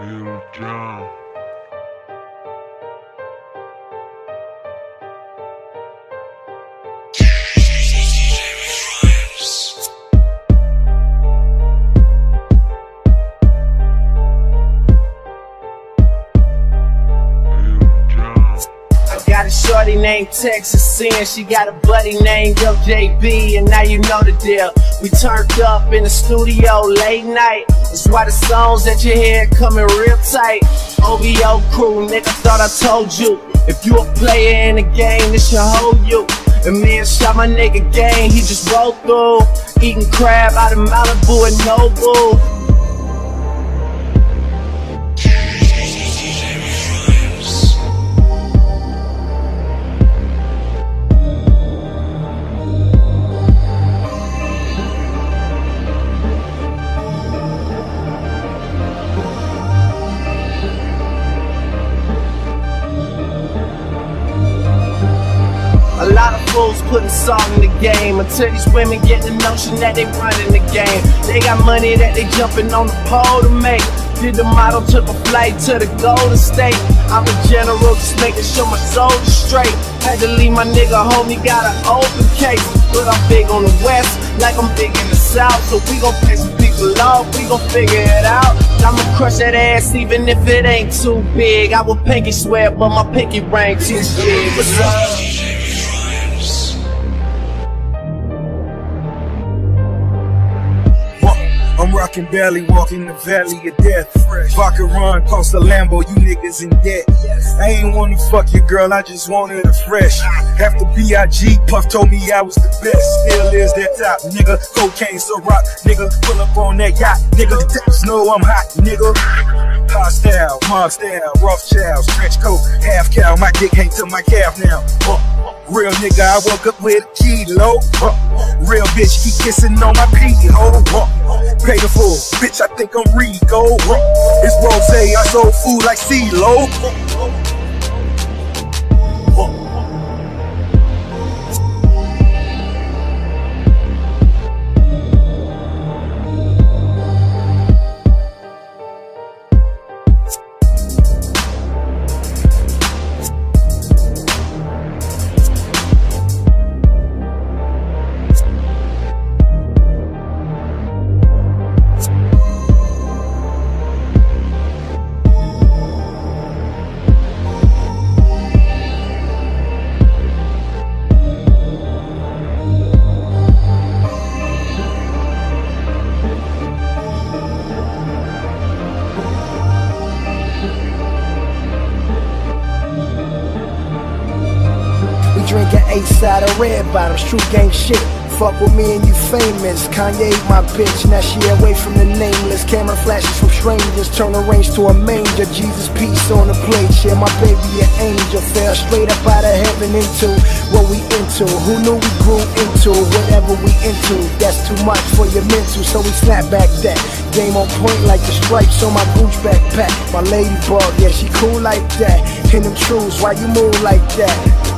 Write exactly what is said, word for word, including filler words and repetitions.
Lil Jon. Got a shorty named Texas Sin, she got a buddy named L J B, and now you know the deal. We turned up in the studio late night, that's why the songs that you hear coming real tight. O V O crew, nigga, thought I told you, if you a player in the game, this should hold you. And me and shot my nigga gang, he just rolled through, eating crab out of Malibu and Nobu. A lot of fools putting salt in the game until these women get the notion that they running the game. They got money that they jumping on the pole to make. Did the model, took a flight to the Golden State. I'm a general, just making sure my soul is straight. Had to leave my nigga home, he got an open case. But I'm big on the west, like I'm big in the south. So we gon' pay some people off, we gon' figure it out. I'ma crush that ass even if it ain't too big. I would pinky swear, but my pinky ring too big. What's up? I'm rockin' belly, walking the valley of death. Vodka run, cost a Lambo, you niggas in debt. I ain't wanna fuck your girl, I just wanted her fresh. After B I G, Puff told me I was the best. Still is that top, nigga. Cocaine, so rock, nigga. Pull up on that yacht, nigga. Taps know I'm hot, nigga. Hot style, mob style, Rothschild, stretch coat, half cow. My dick hang to my calf now. Uh, real nigga, I woke up with a kilo. Uh, real bitch, keep kissing on my pee-hole. Uh, pay the full, bitch, I think I'm Rico. Uh, it's rose, I sold food like CeeLo. Uh, Drinking eight-side of red bottoms, true gang shit. Fuck with me and you famous. Kanye my bitch, now she away from the nameless. Camera flashes from strangers, turn the range to a manger. Jesus peace on the plate, share my baby an angel. Fell straight up out of heaven into what we into. Who knew we grew into whatever we into? That's too much for your mental, so we snap back that. Game on point like the stripes on my Gucci backpack. My ladybug, yeah, she cool like that. In them truths, why you move like that?